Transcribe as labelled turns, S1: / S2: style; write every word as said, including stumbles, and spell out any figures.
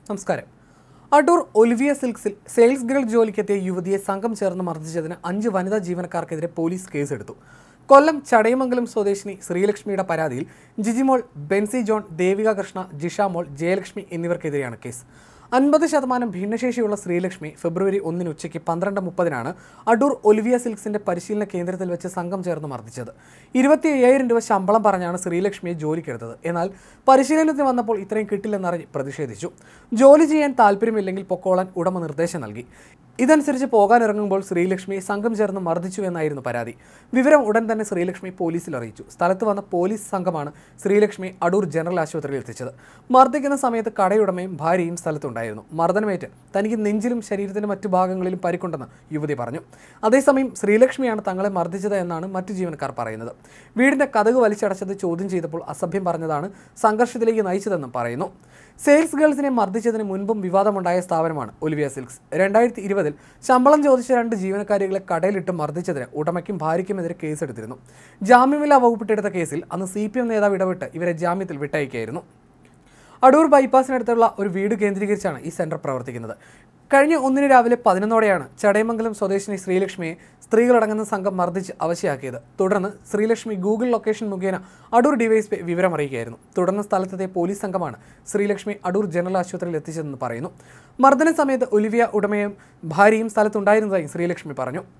S1: നമസ്കാരം. അടൂർ ഒലിവിയ സിൽക്സിൽ sales girl ജോലിക്കെത്തിയ യുവതിയെ സംഘം ചേർന്ന് മർദ്ദിച്ചതിന് അഞ്ച് വനിതാ ജീവനക്കാർക്കെതിരെ പോലീസ് കേസെടുത്തു. കൊല്ലം ചടയമംഗലം സ്വദേശിനി ശ്രീലക്ഷ്മിയുടെ പരാതിയിൽ ജിജിമോൾ, ബെൻസി ജോൺ, ദേവിക കൃഷ്ണ, ജിഷാമോൾ, ജയലക്ഷ്മി എന്നിവർക്കെതിരെയാണ് കേസ്. അൻപത് ശതമാനം ഭിന്നശേഷിയുള്ള ശ്രീലക്ഷ്മി ഫെബ്രുവരി ഒന്നിന് ഉച്ചയ്ക്ക് പന്ത്രണ്ട് മുപ്പതിനാണ് അടൂർ ഒലിവിയ സിൽക്സിന്റെ പരിശീലന കേന്ദ്രത്തിൽ വെച്ച് സംഘം ചേർന്ന് മർദ്ദിച്ചത്. ഇരുപത്തി അയ്യായിരം രൂപ ശമ്പളം പറഞ്ഞാണ് ശ്രീലക്ഷ്മിയെ ജോലിക്കെടുത്തത്. എന്നാൽ പരിശീലനത്തിന് വന്നപ്പോൾ ഇത്രയും കിട്ടില്ലെന്നറിഞ്ഞ് പ്രതിഷേധിച്ചു. ജോലി ചെയ്യാൻ താല്പര്യമില്ലെങ്കിൽ പൊക്കോളാൻ ഉടമ നിർദ്ദേശം നൽകി. ഇതനുസരിച്ച് പോകാനിറങ്ങുമ്പോൾ ശ്രീലക്ഷ്മിയെ സംഘം ചേർന്ന് മർദ്ദിച്ചു എന്നായിരുന്നു പരാതി. വിവരം ഉടൻ തന്നെ ശ്രീലക്ഷ്മി പോലീസിൽ അറിയിച്ചു. സ്ഥലത്ത് വന്ന പോലീസ് സംഘമാണ് ശ്രീലക്ഷ്മി അടൂർ ജനറൽ ആശുപത്രിയിൽ എത്തിച്ചത്. മർദ്ദിക്കുന്ന സമയത്ത് കടയുടമയും ഭാര്യയും സ്ഥലത്തുണ്ടായിരുന്നു. മർദ്ദനമേറ്റ് തനിക്ക് നെഞ്ചിലും ശരീരത്തിന്റെ മറ്റു ഭാഗങ്ങളിലും പരിക്കുണ്ടെന്ന് യുവതി പറഞ്ഞു. അതേസമയം ശ്രീലക്ഷ്മിയാണ് തങ്ങളെ മർദ്ദിച്ചത് എന്നാണ് മറ്റു ജീവനക്കാർ പറയുന്നത്. വീടിന്റെ കതക് വലിച്ചടച്ചത് ചോദ്യം ചെയ്തപ്പോൾ അസഭ്യം പറഞ്ഞതാണ് സംഘർഷത്തിലേക്ക് നയിച്ചതെന്നും പറയുന്നു. സെയിൽസ് ഗേൾസിനെ മർദ്ദിച്ചതിന് മുൻപും വിവാദമുണ്ടായ സ്ഥാപനമാണ് ഒലിവിയ സിൽക്സ്. രണ്ടായിരത്തി ഇരുപതിൽ ശമ്പളം ചോദിച്ച രണ്ട് ജീവനക്കാരികളെ കടയിലിട്ട് മർദ്ദിച്ചതിന് ഉടമയ്ക്കും ഭാര്യയ്ക്കുമെതിരെ കേസെടുത്തിരുന്നു. ജാമ്യമില്ലാ വകുപ്പിട്ടെടുത്ത കേസിൽ അന്ന് സി പി എം നേതാവ് ഇടപെട്ട് ഇവരെ ജാമ്യത്തിൽ വിട്ടയക്കുകയായിരുന്നു. അടൂർ ബൈപ്പാസിനടുത്തുള്ള ഒരു വീട് കേന്ദ്രീകരിച്ചാണ് ഈ സെന്റർ പ്രവർത്തിക്കുന്നത്. കഴിഞ്ഞ ഒന്നിന് രാവിലെ പതിനൊന്നോടെയാണ് ചടയമംഗലം സ്വദേശിനി ശ്രീലക്ഷ്മിയെ സ്ത്രീകളടങ്ങുന്ന സംഘം മർദ്ദിച്ച് അവശയാക്കിയത്. തുടർന്ന് ശ്രീലക്ഷ്മി ഗൂഗിൾ ലൊക്കേഷൻ മുഖേന അടൂർ ഡിവൈഎസ്പി വിവരം അറിയിക്കുകയായിരുന്നു. തുടർന്ന് സ്ഥലത്തെത്തിയ പോലീസ് സംഘമാണ് ശ്രീലക്ഷ്മി അടൂർ ജനറൽ ആശുപത്രിയിൽ എത്തിച്ചതെന്ന് പറയുന്നു. മർദ്ദന സമയത്ത് ഒലിവിയ ഉടമയും ഭാര്യയും സ്ഥലത്തുണ്ടായിരുന്നതായി ശ്രീലക്ഷ്മി പറഞ്ഞു.